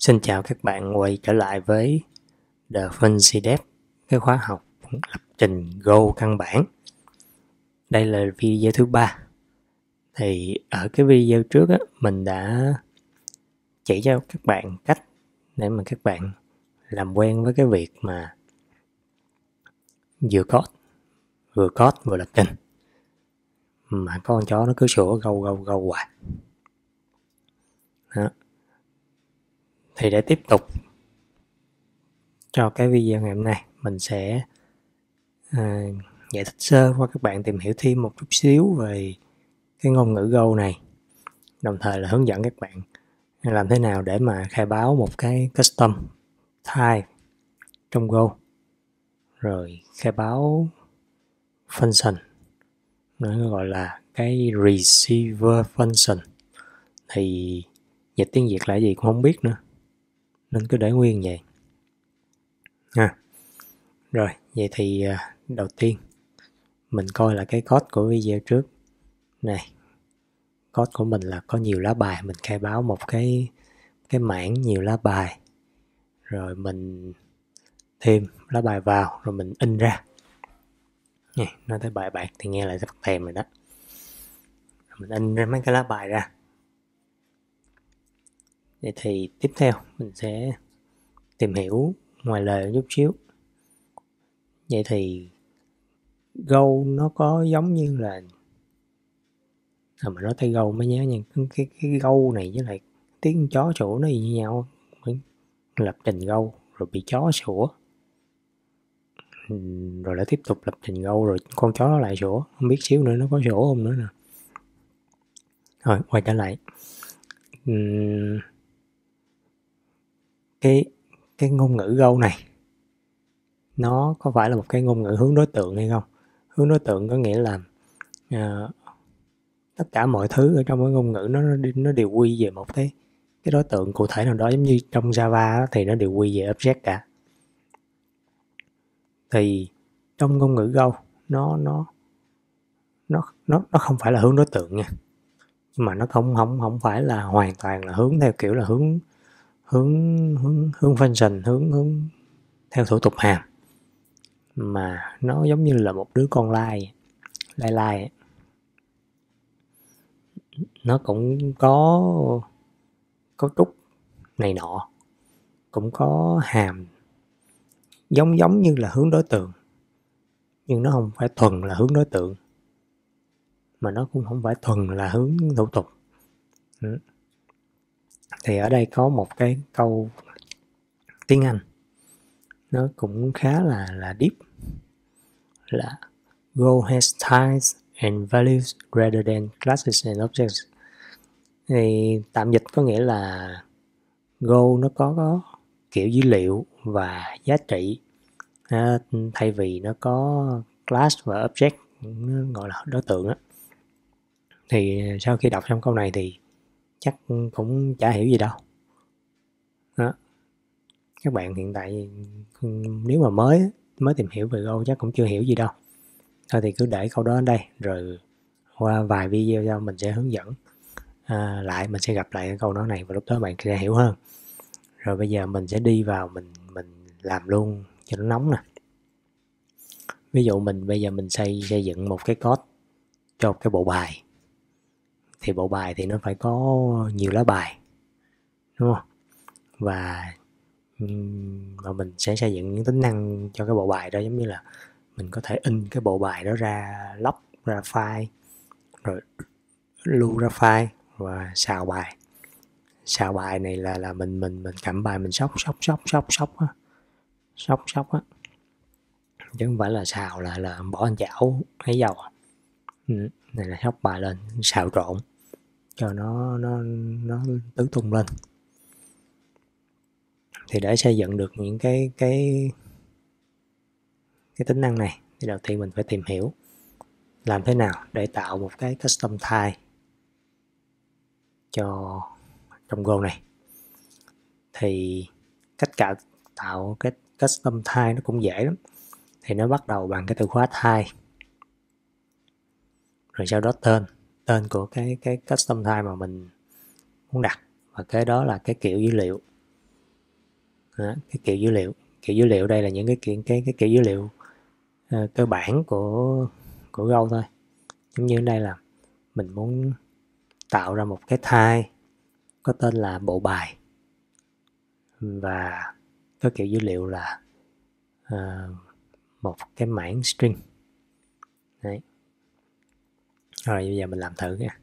Xin chào các bạn quay trở lại với The Funzy Dev, cái khóa học lập trình Go căn bản. Đây là video thứ 3. Thì ở cái video trước á, mình đã chỉ cho các bạn cách để mà các bạn làm quen với cái việc mà vừa code vừa lập trình. Mà con chó nó cứ sủa gâu hoài. Đó. Thì để tiếp tục cho cái video ngày hôm nay, mình sẽ giải thích sơ qua các bạn tìm hiểu thêm một chút xíu về cái ngôn ngữ Go này, đồng thời là hướng dẫn các bạn làm thế nào để mà khai báo một cái custom type trong Go, rồi khai báo function, nó gọi là cái receiver function. Thì dịch tiếng Việt là gì cũng không biết nữa, nên cứ để nguyên vậy ha. Rồi, vậy thì đầu tiên mình coi là cái code của video trước này. Code của mình là có nhiều lá bài, mình khai báo một cái mảng nhiều lá bài, rồi mình thêm lá bài vào, rồi mình in ra. Nói tới bài bạc thì nghe lại rất thèm rồi đó. Rồi mình in ra mấy cái lá bài ra. Vậy thì tiếp theo mình sẽ tìm hiểu ngoài lời chút xíu. Vậy thì Go nó có giống như là mà nói tới Go mới nhớ nha, cái Go này với lại tiếng chó sủa nó gì như nhau. Lập trình Go rồi bị chó sủa, rồi lại tiếp tục lập trình Go rồi con chó nó lại sủa, không biết xíu nữa nó có sủa không nữa nè. Rồi quay trở lại, cái ngôn ngữ Go này nó có phải là một cái ngôn ngữ hướng đối tượng hay không? Hướng đối tượng có nghĩa là tất cả mọi thứ ở trong cái ngôn ngữ nó đều quy về một cái đối tượng cụ thể nào đó, giống như trong Java đó, thì nó đều quy về object cả. Thì trong ngôn ngữ Go nó không phải là hướng đối tượng nha, nhưng mà nó không phải là hoàn toàn là hướng theo kiểu là hướng function, hướng theo thủ tục hàm, mà nó giống như là một đứa con lai. Nó cũng có cấu trúc này nọ, cũng có hàm giống như là hướng đối tượng, nhưng nó không phải thuần là hướng đối tượng, mà nó cũng không phải thuần là hướng thủ tục. Thì ở đây có một cái câu tiếng Anh nó cũng khá là deep, là Go has types and values rather than classes and objects. Thì tạm dịch có nghĩa là Go nó có kiểu dữ liệu và giá trị, thay vì nó có class và object, nó gọi là đối tượng á. Thì sau khi đọc xong câu này thì chắc cũng chả hiểu gì đâu đó. Các bạn hiện tại nếu mà mới tìm hiểu về Go chắc cũng chưa hiểu gì đâu. Thôi thì cứ để câu đó ở đây, rồi qua vài video sau mình sẽ hướng dẫn lại, mình sẽ gặp lại cái câu nói này và lúc đó bạn sẽ hiểu hơn. Rồi bây giờ mình sẽ đi vào mình làm luôn cho nó nóng nè. Ví dụ bây giờ mình xây dựng một cái code cho cái bộ bài, thì bộ bài thì nó phải có nhiều lá bài, đúng không? Và mình sẽ xây dựng những tính năng cho cái bộ bài đó, giống như là mình có thể in cái bộ bài đó ra, lóc ra file, rồi lưu ra file và xào bài này là mình cầm bài mình sóc á, chứ không phải là xào là bỏ ăn chảo lấy dầu. Này là sóc bài lên, xào trộn cho nó tứ tung lên. Thì để xây dựng được những cái tính năng này thì đầu tiên mình phải tìm hiểu làm thế nào để tạo một cái custom type cho trong Go này. Thì cách tạo cái custom type nó cũng dễ lắm. Thì nó bắt đầu bằng cái từ khóa type, rồi sau đó tên của cái custom type mà mình muốn đặt, và cái đó là cái kiểu dữ liệu. Đó, cái kiểu dữ liệu đây là những cái kiểu dữ liệu cơ bản của Go thôi. Giống như ở đây là mình muốn tạo ra một cái thai có tên là bộ bài và có kiểu dữ liệu là một cái mảng string. Đấy. Rồi bây giờ mình làm thử nha.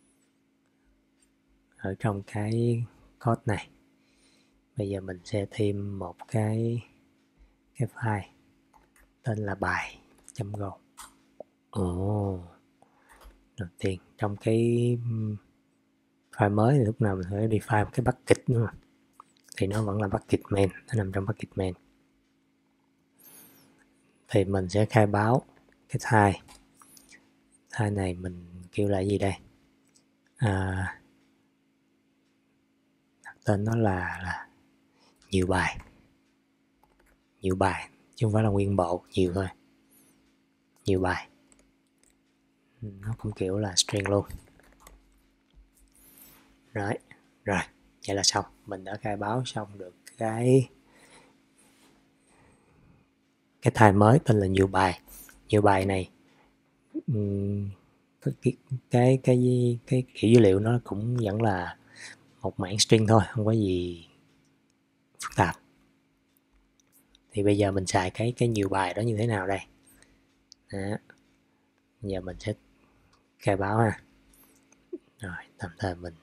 Ở trong cái code này, bây giờ mình sẽ thêm một cái file tên là bài.go. Đầu tiên trong cái file mới thì lúc nào mình phải define một cái bucket nữa mà. Thì nó vẫn là bucket main, nó nằm trong bucket main. Thì mình sẽ khai báo cái thai này mình kêu là gì đây? Đặt tên nó là nhiều bài chứ không phải là nguyên bộ, nhiều thôi, nhiều bài. Nó cũng kiểu là string luôn. Rồi vậy là xong. Mình đã khai báo xong được cái thai mới tên là nhiều bài này. Cái kiểu dữ liệu nó cũng vẫn là một mảng string thôi, không có gì phức tạp. Thì bây giờ mình xài cái nhiều bài đó như thế nào đây? Đó. Giờ mình sẽ khai báo ha. Rồi tạm thời mình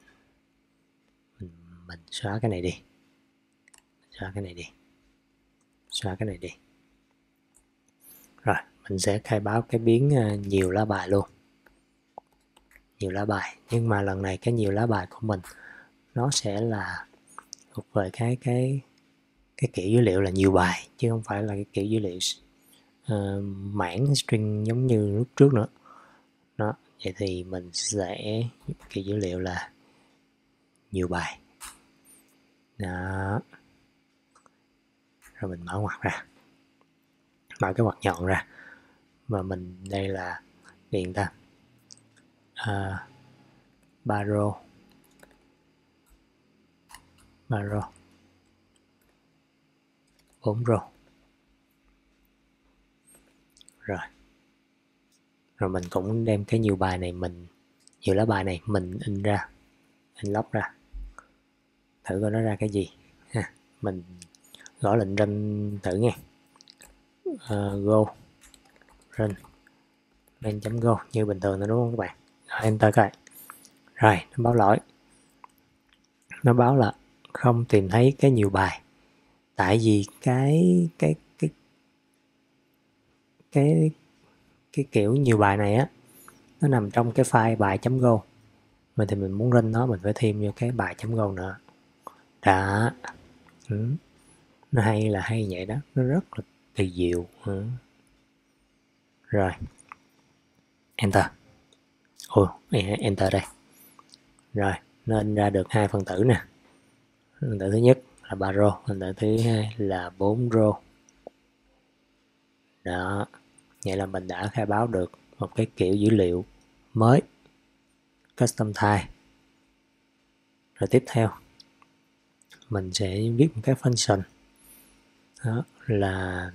xóa cái này đi, xóa cái này đi. Rồi mình sẽ khai báo cái biến nhiều lá bài luôn, nhiều lá bài. Nhưng mà lần này cái nhiều lá bài của mình nó sẽ là thuộc về cái kiểu dữ liệu là nhiều bài, chứ không phải là cái kiểu dữ liệu mảng string giống như lúc trước nữa. Đó, vậy thì mình sẽ kiểu dữ liệu là nhiều bài. Đó. Rồi mình mở ngoặc ra, mở cái ngoặc nhọn ra, mà mình đây là điền ta 3 row 4 row. Rồi mình cũng đem cái nhiều bài này, nhiều lá bài này mình in log ra, thử coi nó ra cái gì ha. Mình gõ lệnh run thử nha. Go run main.go như bình thường thôi đúng không các bạn? Rồi, enter coi. Rồi nó báo lỗi, nó báo là không tìm thấy cái nhiều bài, tại vì cái kiểu nhiều bài này á, nó nằm trong cái file bài.go. Thì mình muốn run nó, mình phải thêm vô cái bài.go nữa. Đó. Nó hay là hay vậy đó, nó rất là kỳ diệu. Rồi enter. Enter đây. Rồi nó in ra được hai phần tử nè. Phần tử thứ nhất là 3 row, phần tử thứ hai là 4 row. Đó, vậy là mình đã khai báo được một cái kiểu dữ liệu mới, custom type. Rồi tiếp theo mình sẽ viết một cái function. Đó là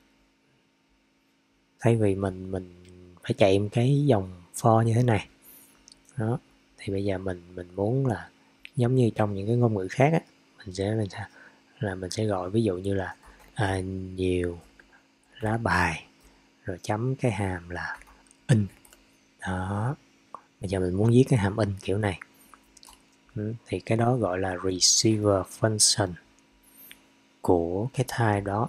thay vì mình phải chạy một cái dòng for như thế này. Đó, thì bây giờ mình muốn là giống như trong những cái ngôn ngữ khác á, mình sẽ gọi ví dụ như là nhiều lá bài rồi chấm cái hàm là in. Đó, bây giờ mình muốn viết cái hàm in kiểu này thì cái đó gọi là receiver function của cái type đó.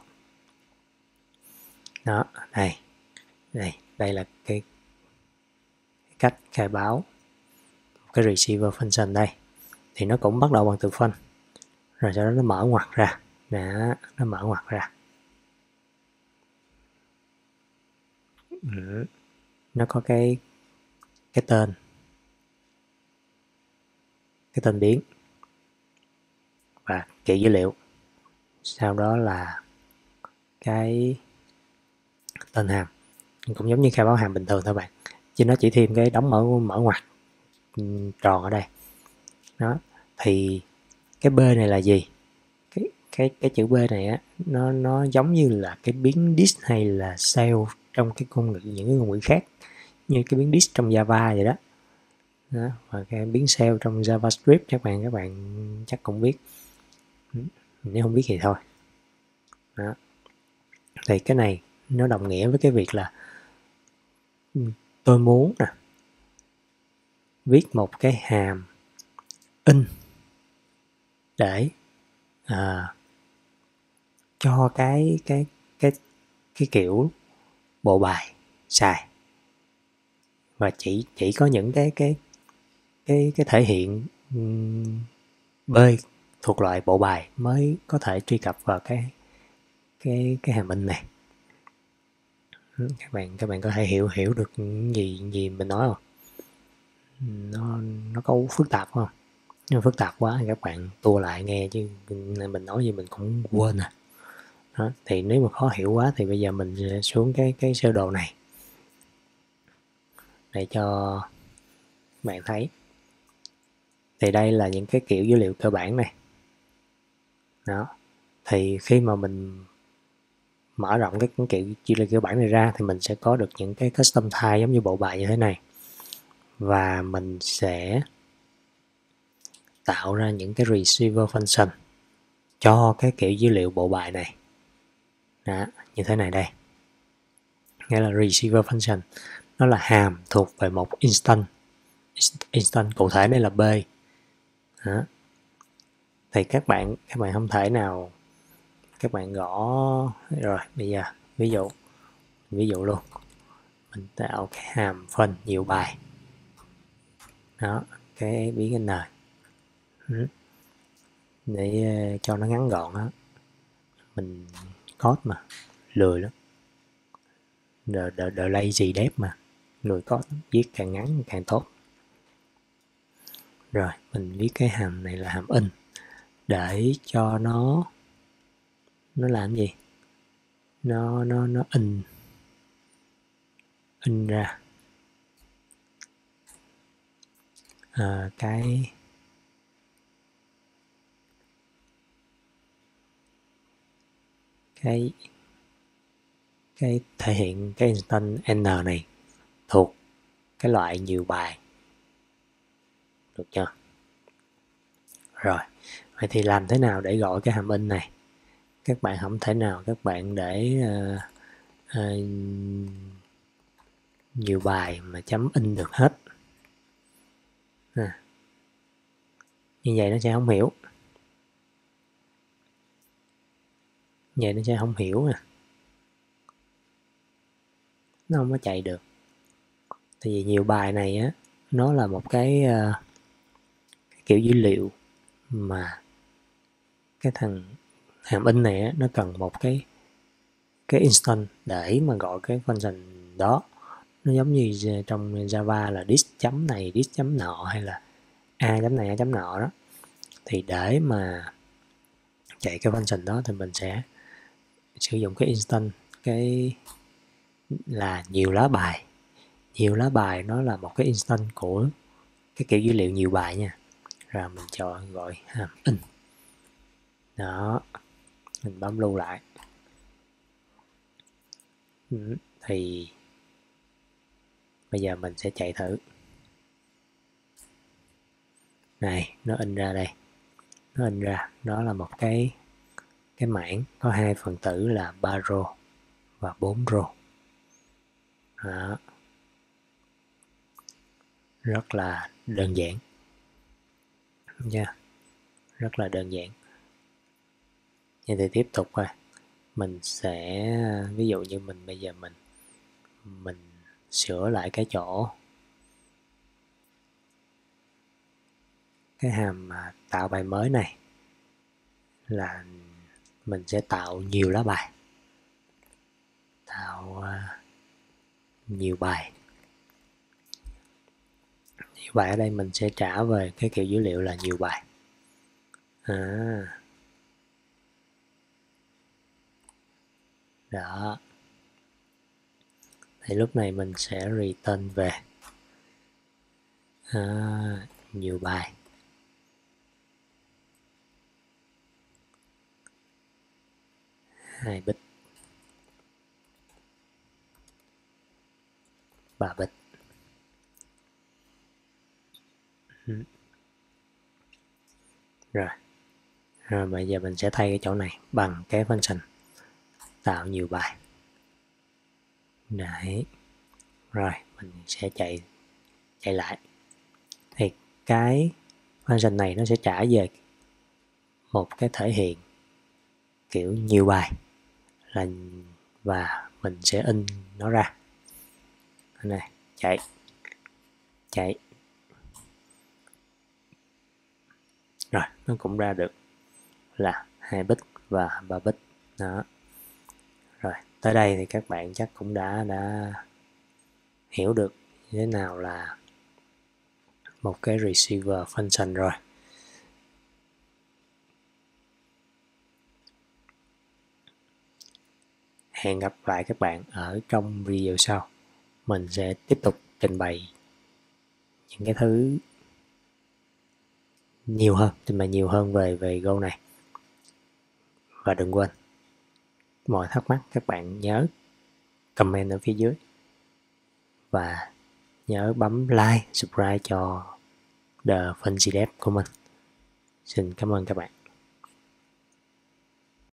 Đó, đây là cái cách khai báo cái receiver function đây. Thì nó cũng bắt đầu bằng từ func, rồi sau đó nó mở ngoặc ra. Đó, nó mở ngoặc ra. Nó có cái tên, biến và kiểu dữ liệu, sau đó là cái tên hàm. Cũng giống như khai báo hàm bình thường thôi bạn, chứ nó chỉ thêm cái đóng mở ngoặc tròn ở đây. Đó, thì cái B này là gì? cái chữ B này á, nó giống như là cái biến this hay là cell trong cái ngôn ngữ, những cái ngôn ngữ khác, như cái biến this trong Java vậy đó. Đó, và cái biến cell trong JavaScript các bạn chắc cũng biết, nếu không biết thì thôi. Đó. Thì cái này nó đồng nghĩa với cái việc là tôi muốn nè viết một cái hàm in để cho cái kiểu bộ bài xài, và chỉ có những cái thể hiện B thuộc loại bộ bài mới có thể truy cập vào cái hàm in này. Các bạn có thể hiểu được những gì mình nói không? Nó có phức tạp không? Nếu phức tạp quá thì các bạn tua lại nghe, chứ mình nói gì mình cũng quên à. Đó, thì nếu mà khó hiểu quá thì bây giờ mình sẽ xuống cái sơ đồ này để cho bạn thấy. Thì đây là những cái kiểu dữ liệu cơ bản này. Đó. Thì khi mà mình mở rộng cái kiểu dữ liệu cơ bản này ra thì mình sẽ có được những cái custom type giống như bộ bài như thế này. Và mình sẽ tạo ra những cái receiver function cho cái kiểu dữ liệu bộ bài này. Đó, như thế này đây. Nghĩa là receiver function nó là hàm thuộc về một instance cụ thể đây là B. Đó. Thì các bạn không thể nào các bạn gõ rồi. Bây giờ ví dụ luôn, mình tạo cái hàm phân nhiều bài. Đó, cái biến n để cho nó ngắn gọn đó. Mình code mà lười lắm, the lazy dev mà, lười code, viết càng ngắn càng tốt. Rồi mình viết cái hàm này là hàm in để cho nó làm gì, nó in ra cái thể hiện cái instance n này thuộc cái loại nhiều bài, được chưa? Rồi vậy thì làm thế nào để gọi cái hàm in này? Các bạn không thể nào các bạn để nhiều bài mà chấm in được hết. Như vậy nó sẽ không hiểu. Vậy nó sẽ không hiểu nè, nó không có chạy được. Tại vì nhiều bài này á, nó là một cái kiểu dữ liệu mà cái thằng hàm in này á, nó cần một cái instance để mà gọi cái function đó. Nó giống như trong Java là this chấm này, this chấm nọ, hay là a chấm này, a chấm nọ đó. Thì để mà chạy cái function đó thì mình sẽ sử dụng cái instance, cái là nhiều lá bài. Nhiều lá bài nó là một cái instance của cái kiểu dữ liệu nhiều bài nha. Rồi mình chọn gọi hàm in. Đó, mình bấm lưu lại. Thì bây giờ mình sẽ chạy thử. Này, nó in ra đây. Nó in ra, đó là một cái mảng có hai phần tử là 3 row và 4 row. Đó. Rất là đơn giản nha, rất là đơn giản. Vậy thì tiếp tục rồi, mình sẽ ví dụ như mình bây giờ mình sửa lại cái chỗ cái hàm tạo bài mới này, là mình sẽ tạo nhiều lá bài, tạo nhiều bài. Nhiều bài ở đây mình sẽ trả về cái kiểu dữ liệu là nhiều bài. Đó. Thì lúc này mình sẽ return về nhiều bài. 2 bit, 3 bit. Rồi. Bây giờ mình sẽ thay cái chỗ này bằng cái function tạo nhiều bài. Đấy. Rồi, mình sẽ chạy lại. Thì cái function này nó sẽ trả về một cái thể hiện kiểu nhiều bài và mình sẽ in nó ra. Đây này, chạy. Rồi, nó cũng ra được là 2 bit và 3 bit. Đó. Rồi, tới đây thì các bạn chắc cũng đã hiểu được thế nào là một cái receiver function rồi. Hẹn gặp lại các bạn ở trong video sau. Mình sẽ tiếp tục trình bày những cái thứ nhiều hơn về Go này. Và đừng quên, mọi thắc mắc các bạn nhớ comment ở phía dưới và nhớ bấm like, subscribe cho The Fancy Dev của mình. Xin cảm ơn các bạn.